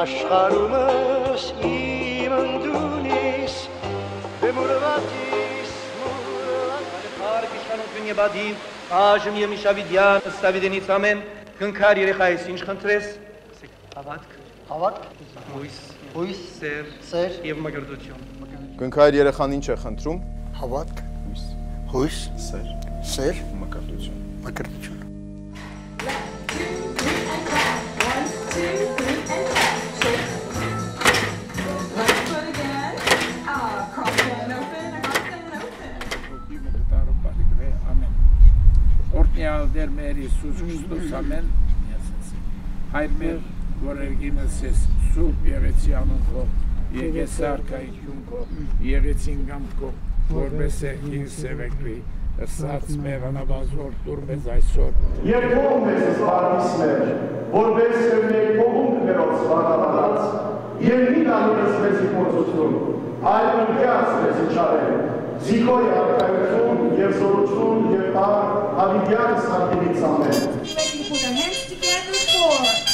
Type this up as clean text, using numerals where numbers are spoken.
աշխարհումս իմ ընդունիս Բեմուրվատիս մուրվատ Իշխանություն եբադի Աժմ և միշավիդյան ստավիդենից ամեն Կնքար երեխայիս ինչ խնդրես Հավատք Հույս Սեր և մկրտություն Կնքայր երեխան ինչ է խնդրում Հավատք Հույս Սեր Մկրտություն Ortnjal der mer Iisus Hristos, amen. Հայր մեր, որ երգինս ես սուրբ եղեցյանուն քո, եղեսարկայություն քո, եղեցին գամքո, որպես եղին սևեկվի, ըսած մեր անավազոր դուր մեզ այսօր։ Եվ կողմ մեզ զվարդիս մեր, որպես մեր կողում կներոց զվարդավանած, և մի դանիրս մեզի կործություն, այլ ընկյաց մեզի չարել, զիքոյ արկայություն և զորություն և պար, ավիդյանս անդինից ամեն։ Put our hands together for